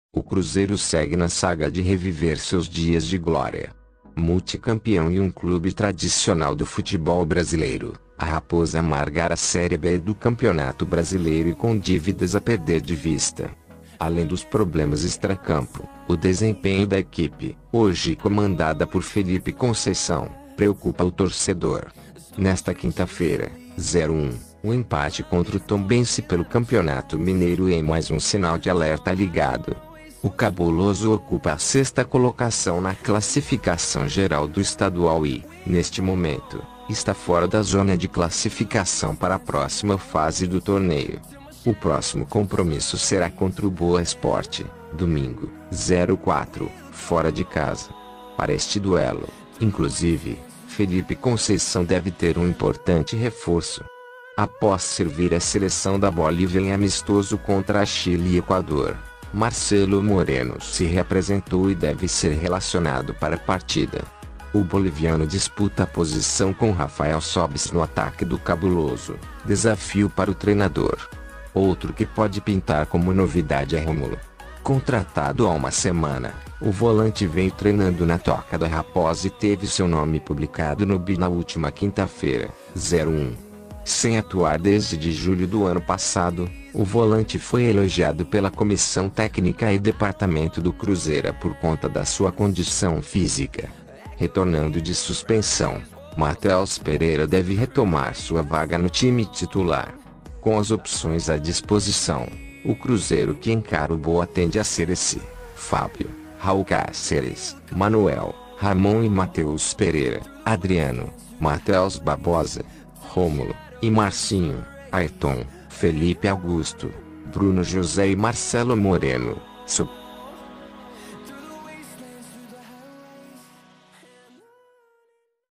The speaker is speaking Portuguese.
O Cruzeiro segue na saga de reviver seus dias de glória. Multicampeão e um clube tradicional do futebol brasileiro, a Raposa amargar a Série B do Campeonato Brasileiro e com dívidas a perder de vista. Além dos problemas extracampo, o desempenho da equipe, hoje comandada por Felipe Conceição, preocupa o torcedor. Nesta quinta-feira, 0-1, o empate contra o Tombense pelo Campeonato Mineiro é mais um sinal de alerta ligado. O Cabuloso ocupa a sexta colocação na classificação geral do estadual e, neste momento, está fora da zona de classificação para a próxima fase do torneio. O próximo compromisso será contra o Boa Esporte, domingo, 04, fora de casa. Para este duelo, inclusive, Felipe Conceição deve ter um importante reforço. Após servir a seleção da Bolívia em amistoso contra a Chile e Equador, Marcelo Moreno se reapresentou e deve ser relacionado para a partida. O boliviano disputa a posição com Rafael Sobis no ataque do Cabuloso, desafio para o treinador. Outro que pode pintar como novidade é Rômulo. Contratado há uma semana, o volante veio treinando na Toca da Raposa e teve seu nome publicado no BI na última quinta-feira, 01. Sem atuar desde julho do ano passado, o volante foi elogiado pela comissão técnica e departamento do Cruzeiro por conta da sua condição física. Retornando de suspensão, Matheus Pereira deve retomar sua vaga no time titular. Com as opções à disposição, o Cruzeiro que encara o Boa tende a ser esse: Fábio, Raul Cáceres, Manuel, Ramon e Matheus Pereira, Adriano, Matheus Barbosa, Rômulo e Marcinho, Ayrton, Felipe Augusto, Bruno José e Marcelo Moreno.